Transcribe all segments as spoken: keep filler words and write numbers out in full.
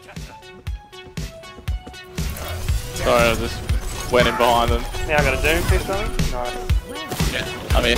Sorry, I just went in behind them. Now I got a Doom Fist on him? Nice. Yeah, I'm here.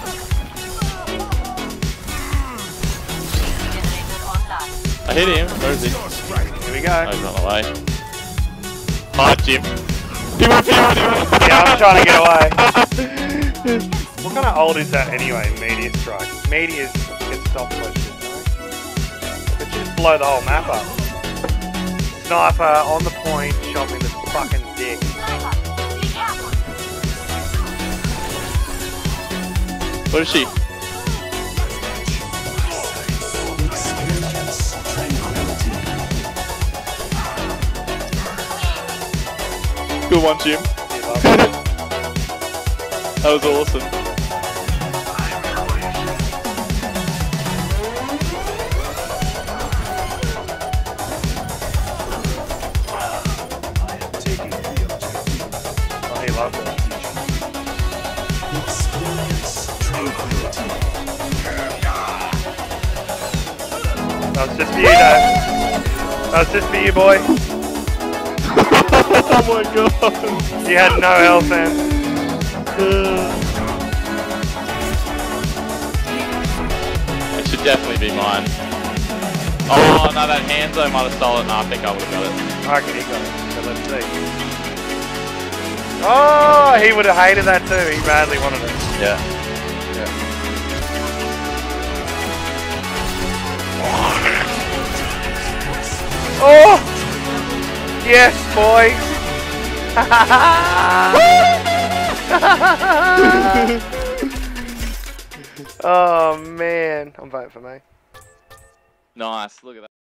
I hit him. Where is he? Here we go. Oh, he's on the way. Hi, Jim. He went behind him. Yeah, I'm trying to get away. What kind of ult is that anyway, Meteor Strike? Meteors get stopped by shit, right? It should just blow the whole map up. Sniper on the point, shot me in the fucking dick. Where is she? Good one, Jim. That was awesome. Oh, he loved it. That was just for you, though. That was just for you, boy. Oh my god. You had no health, man. It should definitely be mine. Oh no, that Hanzo might have stolen it. No, I think I would have got it. I reckon he got it, so let's see. Oh, he would have hated that too. He badly wanted it. Yeah. Oh! Yes, boys! Oh man, I'm voting for me. Nice, look at that.